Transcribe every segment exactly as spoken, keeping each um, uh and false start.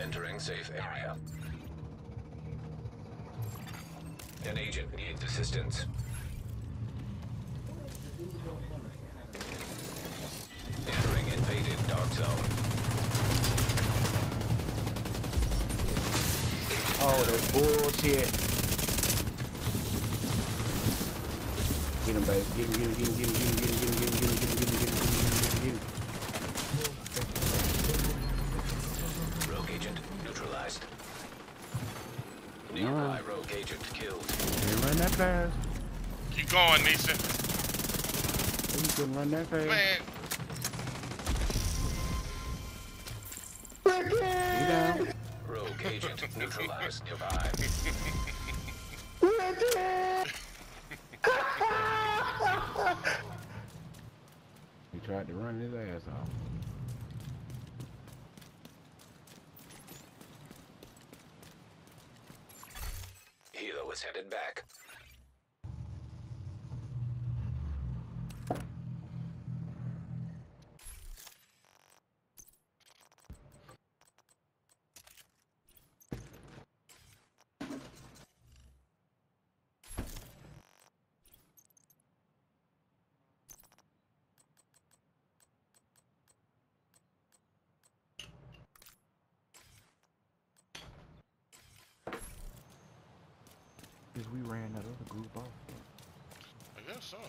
Entering safe area. An agent needs assistance. Entering invaded dark zone. Oh, that's bullshit. Get him, baby. Get him, get him, get him, get him, get him, get him, get him, get him, get him, get him, get him, get him, get him, get him. Rogue agent neutralized. Nearby rogue agent killed. Can't run that fast. Keep going, Nisa. You couldn't run that fast. Man. You down. Rogue agent neutralized nearby. He tried to run his ass off. Hilo is headed back. Because we ran that other group off. I guess so.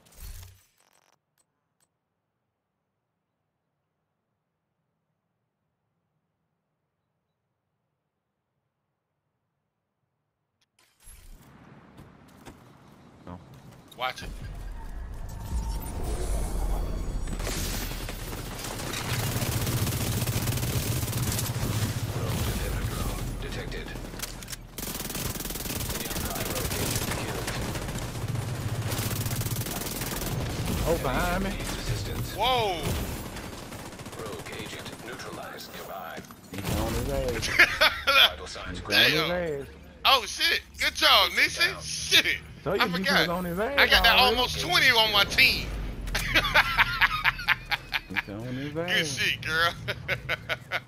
No. Watch it. Rogue defender drone detected. Nearby rogue agent killed. Oh, behind me. Needs assistance. Whoa! Rogue agent neutralized nearby. He's on his ass. Vital signs He's on grounded. his ass. Oh shit! Good job, Nisa. Shit! So you I he was forgot. on his ass. I got that already. almost twenty on my team. He's on his Good ass. shit, girl.